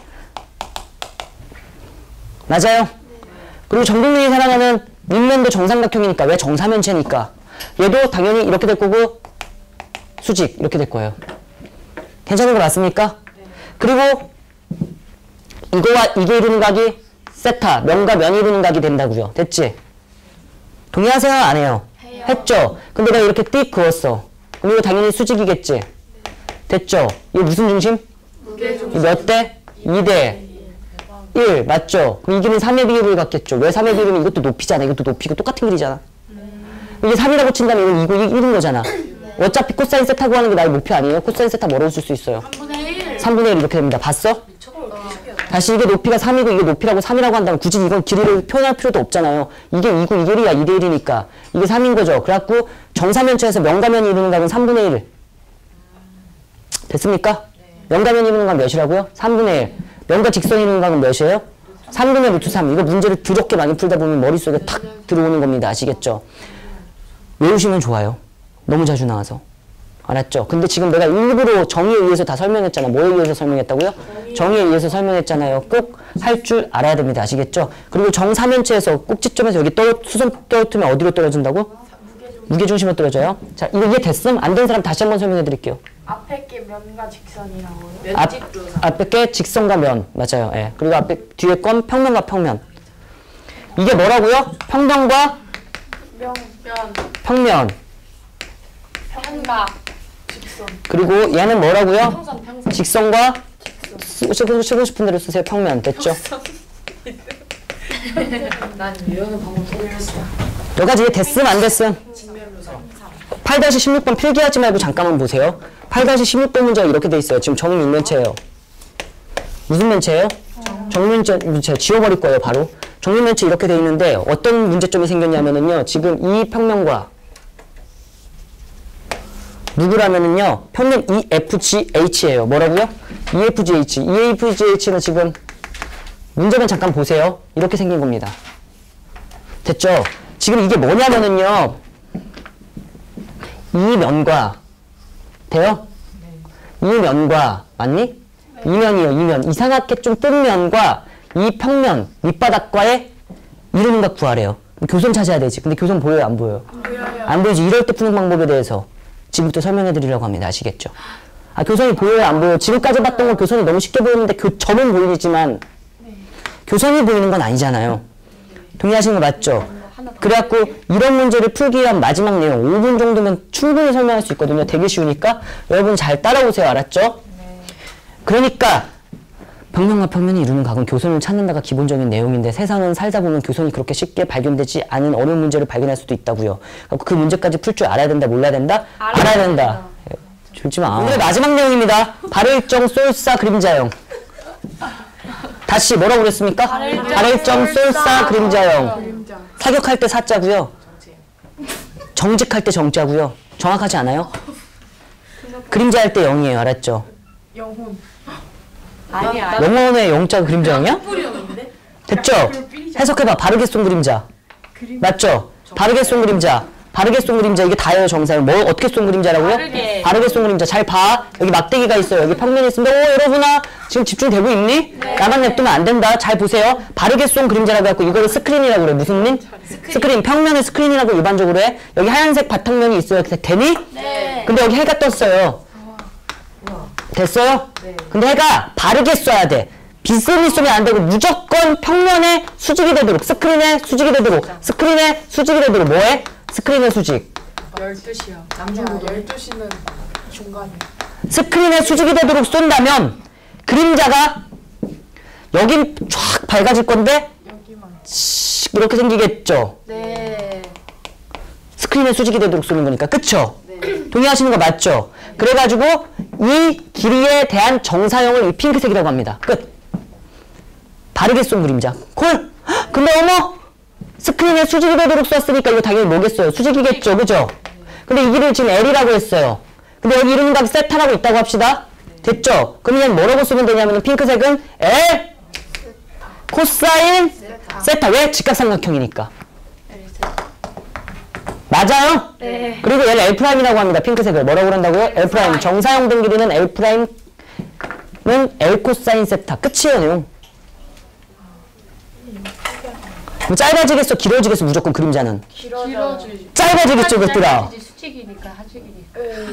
맞아요? 그리고 정동민이 사랑하는 밑면도 정삼각형이니까 왜 정사면체니까 얘도 당연히 이렇게 될 거고 수직 이렇게 될 거예요. 괜찮은 거 맞습니까? 그리고 이거와 이게 이루는 각이 세타, 면과 면이 이루는 각이 된다고요. 됐지? 동의하세요? 안 해요? 했죠? 근데 내가 이렇게 띡 그었어. 그럼 이거 당연히 수직이겠지? 됐죠? 이거 무슨 중심? 무게중심. 몇 대? 2대 1 맞죠? 그럼 이 길이는 3의 비율을 갖겠죠? 왜 3의 비율이면 이것도 높이잖아. 이것도 높이고 똑같은 길이잖아. 이게 3이라고 친다면 이건 2고 1인 거잖아. 어차피 코사인 세타 구하는 게 나의 목표 아니에요? 코사인 세타 뭐라고 쓸 수 있어요? 3분의 1. 3분의 1 이렇게 됩니다. 봤어? 다시 이게 높이가 3이고 이게 높이라고 3이라고 한다면 굳이 이건 길이를 표현할 필요도 없잖아요. 이게 2고 이게 1이야. 2대 1이니까. 이게 3인 거죠. 그래갖고 정사면체에서 면과면이 이루는 각은 3분의 1. 됐습니까? 면과면이 이루는 각은 몇이라고요? 3분의 1. 면과 직선이 이루는 각은 몇이에요? 3분의 루트 3. 이거 문제를 더럽게 많이 풀다 보면 머릿속에 탁 들어오는 겁니다. 아시겠죠? 외우시면 좋아요. 너무 자주 나와서. 알았죠? 근데 지금 내가 일부러 정의에 의해서 다 설명했잖아. 뭐에 의해서 설명했다고요? 정의에 의해서 설명했잖아요. 꼭 할 줄 알아야 됩니다. 아시겠죠? 그리고 정사면체에서 꼭지점에서 여기 수선 떨어뜨리면 어디로 떨어진다고? 무게중심으로 떨어져요. 자, 이거 이해됐음? 안 된 사람 다시 한번 설명해 드릴게요. 앞에 게 면과 직선이라고요? 앞에 게 직선과 면. 맞아요. 예. 그리고 뒤에 건 평면과 평면. 이게 뭐라고요? 평면과 평면. 평각. 그리고 얘는 뭐라고요? 직선과 쓰고 싶은 대로 쓰세요. 평면. 됐죠? 난 유형을 방금 소개했어. 여기까지 이해 됐음? 안 됐음? 8-16번 필기하지 말고 잠깐만 보세요. 8-16번 문제가 이렇게 돼 있어요. 지금 정육면체예요. 무슨 면체예요? 정육면체 지워버릴 거예요. 바로. 정육면체 이렇게 돼 있는데 어떤 문제점이 생겼냐면은요. 지금 이 평면과 누구라면은요. 평면 EFGH예요. 뭐라고요? EFGH. EFGH는 지금 문제만 잠깐 보세요. 이렇게 생긴 겁니다. 됐죠? 지금 이게 뭐냐면은요. 이 면과 돼요? 이 면과 맞니? 이 면이요. 이 면. 이상하게 좀 뜬 면과 이 평면 밑바닥과의 이루는 각 구하래요. 교선 찾아야 되지. 근데 교선 보여요, 안 보여요? 안 보이지. 이럴 때 푸는 방법에 대해서 지금부터 설명해 드리려고 합니다. 아시겠죠? 교선이 보여요, 안 보여요? 지금까지 봤던 거 교선이 너무 쉽게 보이는데 점은 보이지만 교선이 보이는 건 아니잖아요. 동의하시는 거 맞죠? 그래갖고 이런 문제를 풀기 위한 마지막 내용 5분 정도면 충분히 설명할 수 있거든요. 되게 쉬우니까 여러분 잘 따라오세요. 알았죠? 그러니까 평면과 평면이 이루는 각은 교선을 찾는다가 기본적인 내용인데 세상은 살다 보면 교선이 그렇게 쉽게 발견되지 않은 어려운 문제를 발견할 수도 있다고요. 그 문제까지 풀 줄 알아야 된다, 몰라야 된다? 알아야 된다. 졸지 마. 오늘의 마지막 내용입니다. 발일정 쏠사 그림자형. 다시 뭐라고 그랬습니까? 발일정 쏠사 그림자형. 사격할 때 사자고요. 정직할 때 정자고요. 정확하지 않아요? 그림자 할 때 0이에요. 알았죠? 영혼. 아니야. 영혼의 영자가 그림자형이야? 됐죠? 해석해봐. 바르게 쏜 그림자. 맞죠? 바르게 쏜 그림자. 바르게 쏜 그림자. 이게 다예요, 정사형. 뭐 어떻게 쏜 그림자라고요? 바르게 쏜 그림자. 잘 봐. 여기 막대기가 있어요. 여기 평면이 있습니다. 오, 여러분아. 지금 집중되고 있니? 네. 나만 냅두면 안 된다. 잘 보세요. 바르게 쏜 그림자라고 해갖고 이거를 스크린이라고 그래. 무슨 민? 스크린. 평면을 스크린이라고 일반적으로 해. 여기 하얀색 바탕면이 있어요. 되니? 네. 근데 여기 해가 떴어요. 됐어요? 네. 근데 해가 바르게 쏴야 돼. 빗선이 쏘면 안 되고 무조건 평면에 수직이 되도록, 스크린에 수직이 되도록, 스크린에 수직이 되도록. 뭐해? 스크린의 수직. 12시야. 남중고도 12시는 중간이야. 스크린에 수직이 되도록 쏜다면 그림자가 여긴 쫙 밝아질 건데 이렇게 생기겠죠? 네. 스크린에 수직이 되도록 쏘는 거니까. 그쵸? 네. 동의하시는 거 맞죠? 그래가지고 이 길이에 대한 정사형을 이 핑크색이라고 합니다. 끝. 바르게 쏜 그림자. 콜! 헉, 근데 어머! 스크린에 수직이 되도록 쐈으니까 이거 당연히 뭐겠어요? 수직이겠죠? 그죠? 근데 이 길이를 지금 L이라고 했어요. 근데 여기 이루는 값이 세타라고 있다고 합시다. 됐죠? 그러면 뭐라고 쓰면 되냐면 핑크색은 L 코사인 세타. 왜? 직각삼각형이니까. 맞아요? 네. 그리고 얘를 L'이라고 합니다. 핑크색을. 뭐라고 그런다고요? L'. 정사형 된 길이는 L'은 L 코사인 세타. 끝이에요, 내용. 뭐 짧아지겠어? 길어지겠어? 무조건 그림자는? 길어지지. 짧아지겠죠, 그것들아? 수직이니까 하직이니까.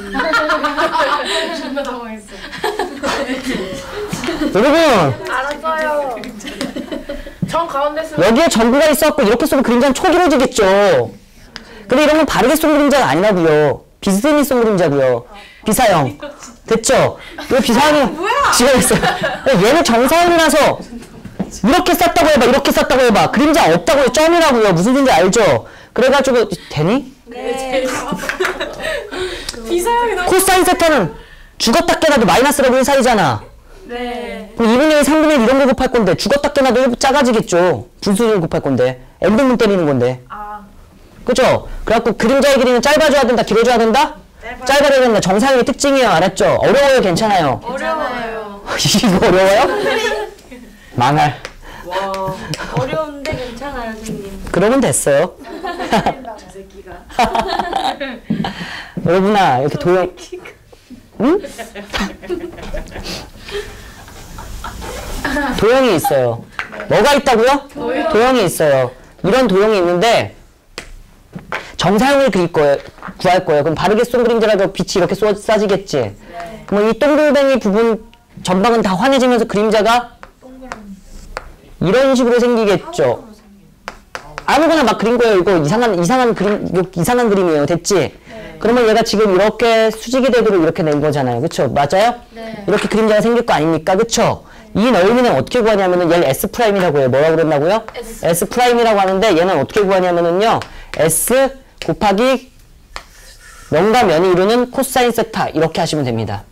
존나 당황했어. 여러분! 알았어요. 정 가운데 쓰면 여기에 전구가 있어갖고 이렇게 쏘면 그림자는 초길어지겠죠. 근데 이런 건 바르게 쏜 그림자가 아니라고요. 비스듬히 쏜 그림자고요. 비사형. 됐죠? 이거 비사형이 지금 있어요. 얘는 정사형이라서 이렇게 쌌다고 해봐. 이렇게 쌌다고 해봐. 그림자 없다고 해. 점이라고요. 무슨 소리인지 알죠? 그래가지고 되니? 네. 비사형이 너무 코사인 세타는 죽었다 깨나도 마이너스라고 1 사이잖아. 네. 그럼 2분의 1, 3분의 1 이런 거 곱할 건데 죽었다 깨나도 작아지겠죠. 분수를 곱할 건데. N분문 때리는 건데. 그죠? 그래갖고 그림자의 길이는 짧아져야 된다, 길어져야 된다? 짧아져야 된다. 정사형의 특징이에요. 알았죠? 어려워요, 괜찮아요? 어려워요. 이거 어려워요? 망할. 어려운데 괜찮아요, 선생님. 그러면 됐어요. 저 새끼가. 여러분아, 이렇게 도형, 응? 도형이 있어요. 뭐가 있다고요? 도형이 있어요. 이런 도형이 있는데, 정사형을 그릴 거예요. 구할 거예요. 그럼 바르게 쏜 그림자라도 빛이 이렇게 쏴지겠지? 네. 그럼 이 동글뱅이 부분 전방은 다 환해지면서 그림자가 이런 식으로 생기겠죠? 아무거나 막 그린 거예요. 이거 이상한 그림, 이거 이상한 그림이에요. 됐지? 네. 그러면 얘가 지금 이렇게 수직이 되도록 이렇게 된 거잖아요. 그쵸? 맞아요? 네. 이렇게 그림자가 생길 거 아닙니까? 그쵸? 이 넓이는 어떻게 구하냐면은 얘를 S'이라고 해요. 뭐라고 그랬나고요? S'이라고 하는데 얘는 어떻게 구하냐면은요. S 곱하기 면과 면이 이루는 코사인 세타 이렇게 하시면 됩니다.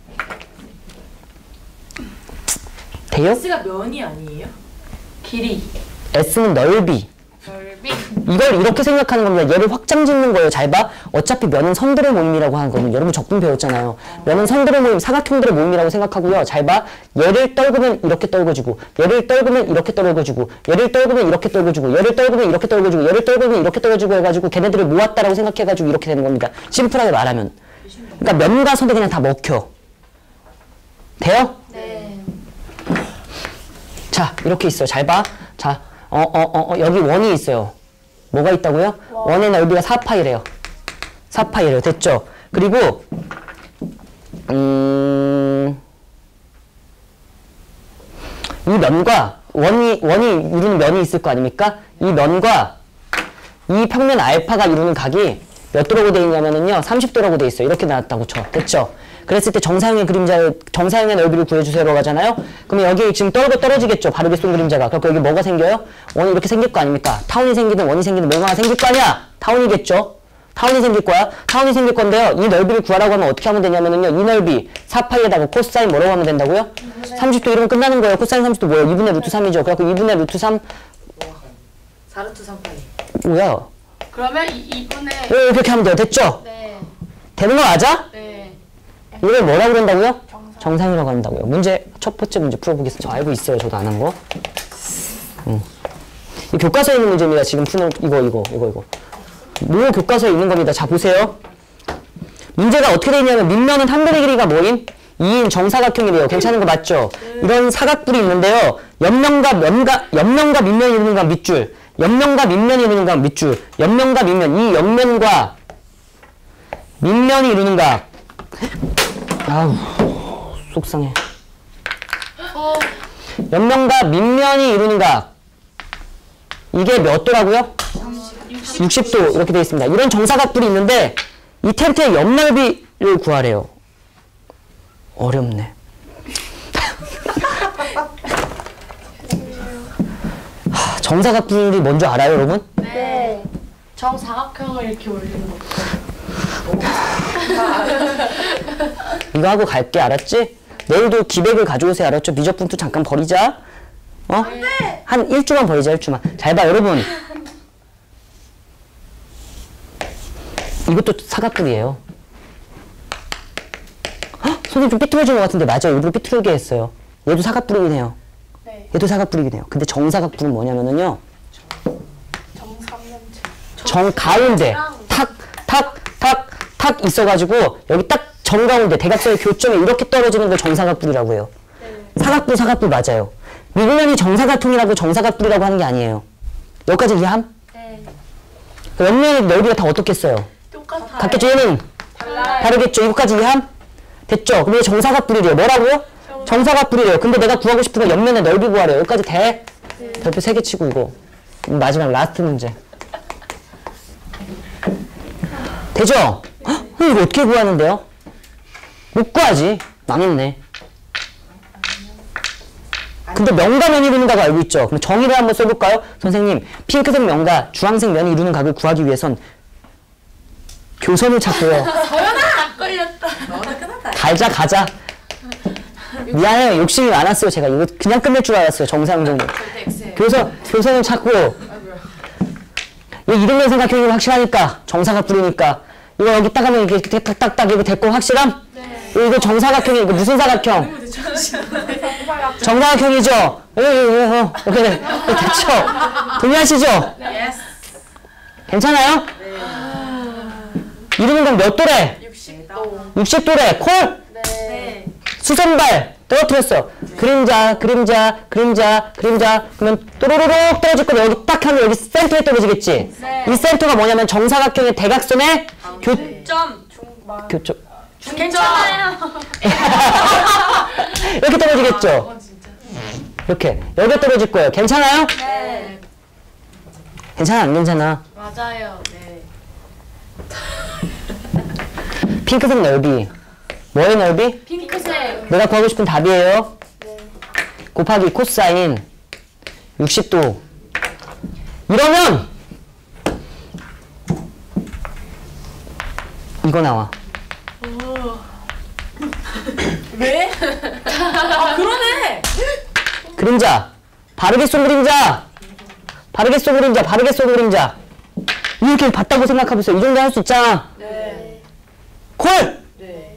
돼요? S가 면이 아니에요? 길이. S는 넓이. 이걸 이렇게 생각하는 겁니다. 얘를 확장 짓는 거예요. 잘 봐. 어차피 면은 선들의 모임이라고 하는 거는 여러분 적분 배웠잖아요. 면은 선들의 모임, 사각형들의 모임이라고 생각하고요. 잘 봐. 얘를 떨구면 이렇게 떨궈지고, 얘를 떨구면 이렇게 떨궈지고, 얘를 떨구면 이렇게 떨궈지고, 얘를 떨구면 이렇게 떨궈지고, 얘를 떨구면 이렇게 떨궈지고 해가지고 걔네들을 모았다라고 생각해가지고 이렇게 되는 겁니다. 심플하게 말하면. 그러니까 면과 선이 그냥 다 먹혀. 돼요? 네. 자, 이렇게 있어요. 잘 봐. 자, 여기 원이 있어요. 뭐가 있다고요? 원의 넓이가 4파이래요. 4파이래요. 됐죠? 그리고 이 면과 원이 이루는 면이 있을 거 아닙니까? 이 면과 이 평면 알파가 이루는 각이 몇 도라고 되어 있냐면은요 30도라고 되어 있어요. 이렇게 나왔다고 쳐. 됐죠? 그랬을 때 정사형의 정사형의 넓이를 구해주세요라고 하잖아요. 그러면 여기 지금 떨어지겠죠. 바르게 쏜 그림자가. 그래서 여기 뭐가 생겨요? 원이 이렇게 생길 거 아닙니까? 타운이 생기든 원이 생기든 뭐가 생길 거 아니야? 타운이겠죠? 타운이 생길 거야. 타운이 생길 건데요. 이 넓이를 구하라고 하면 어떻게 하면 되냐면은요. 이 넓이 4파이에다가 코사인 뭐라고 하면 된다고요? 30도 이러면 끝나는 거예요. 코사인 30도 뭐예요? 2분의 루트 3이죠. 그래갖고 2분의 루트 3 4루트 3파이. 뭐야? 그러면 2분의 이렇게 하면 돼요. 됐죠? 네. 되는 거 맞아? 네. 이걸 뭐라고 그런다고요? 정상이라고 한다고요. 문제 첫 번째 문제 풀어보겠습니다. 저 알고 있어요. 저도 안 한 거. 이 교과서에 있는 문제입니다. 지금 푸는 이거. 뭐 교과서에 있는 겁니다. 자 보세요. 문제가 어떻게 되냐면 밑면은 한 변의 길이가 뭐임? 2인 정사각형이래요. 괜찮은 거 맞죠? 이런 사각뿔이 있는데요. 옆면과 밑면이 이루는 각 밑줄, 옆면과 밑면이 이루는 각 밑줄, 옆면과 밑면, 이 옆면과 밑면이 이루는 각. 아우 속상해. 옆면과 밑면이 이루는 각. 이게 몇 도라고요? 60도 이렇게 되어 있습니다. 이런 정사각뿔이 있는데 이 텐트의 옆넓이를 구하래요. 어렵네. 정사각뿔이 뭔지 알아요, 여러분? 네. 정사각형을 이렇게 올리는 거. 이거 하고 갈게, 알았지? 내일도 기백을 가져오세요, 알았죠? 미적분투 잠깐 버리자. 어? 한 1주만 버리자, 1주만. 잘 봐, 여러분. 이것도 사각뿔이에요. 헉, 선생님 좀 삐뚤어진 것 같은데 맞아요. 일부러 삐뚤게 했어요. 얘도 사각뿔이긴 해요. 네. 얘도 사각뿔이긴 해요. 근데 정사각뿔은 뭐냐면은요. 정가운데 탁 있어가지고 여기 딱 정가운데 대각선의 교점에 이렇게 떨어지는 걸 정사각뿔이라고 해요. 사각뿔 맞아요. 미분면이 정사각형이라고 정사각뿔이라고 하는 게 아니에요. 여기까지 이해함? 네. 옆면의 넓이가 다 어떻겠어요? 똑같아요. 같겠죠? 얘는 다르겠죠? 이거까지 이해함? 됐죠? 근데 정사각뿔이래요. 뭐라고요? 정사각뿔이래요. 근데 내가 구하고 싶은 건 옆면의 넓이 구하래요. 여기까지 돼? 별표 3개 치고 이거. 마지막 라스트 문제. 되죠? 헉, 이거 어떻게 구하는데요? 못 구하지. 망했네. 근데 면과 면이 이루는 각을 알고 있죠? 그럼 정의를 한번 써볼까요? 선생님, 핑크색 면과 주황색 면이 이루는 각을 구하기 위해선 교선을 찾고요. 안 걸렸다. 가자. 미안해요. 욕심이 많았어요. 제가 이거 그냥 끝낼 줄 알았어요. 정상 정도. 교선을 찾고 이 이등변 삼각형이 확실하니까 정사각뿔이니까 이거 여기 딱 하면 이렇게 딱딱딱 이거 됐고 확실함? 네. 이거 정사각형이 이거 무슨 사각형? 정사각형이죠? 이렇게 됐죠? 동의하시죠? 예스. 괜찮아요? 이루는 건 몇 도래? 60도. 60도래. 콜? 네. 수선발 떨어뜨렸어. 그림자. 그러면 또로로록 떨어질 거면 여기 딱 하면 여기 센터에 떨어지겠지? 네. 이 센터가 뭐냐면 정사각형의 대각선의 점. 교점. 괜찮아요. 이렇게 떨어지겠죠? 이렇게. 여기 떨어질 거예요. 괜찮아요? 네. 괜찮아, 안 괜찮아? 맞아요. 네. 핑크색 넓이. 뭐의 넓이? 핑크색. 내가 구하고 싶은 답이에요. 곱하기 코사인 60도. 이러면 이거 나와. 왜? 아 그러네. 그림자. 바르게 쏜 그림자. 이렇게 봤다고 생각해보세요. 이 정도 할 수 있잖아. 네. 콜! 네.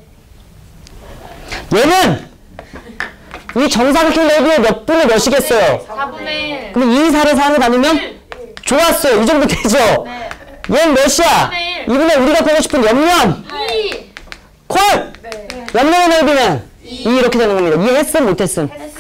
얘는 이 정사각형 넓이의 몇 분의 몇이겠어요? 4분의 1. 그럼 2, 4를 4로 나누면? 좋았어요. 이 정도 되죠? 네. 얘는 몇이야? 4분의 1. 2분의 우리가 보고 싶은 옆면. 2. 콜! 네. 옆면의 넓이는 2 이렇게 되는 겁니다. 이해했음? 못했음?